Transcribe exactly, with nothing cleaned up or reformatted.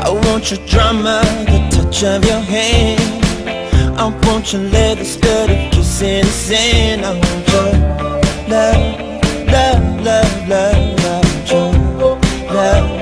I want your drama, the touch of your hand. I want your leather studded kissing the sand. I want your love, love, love, love. I want your love.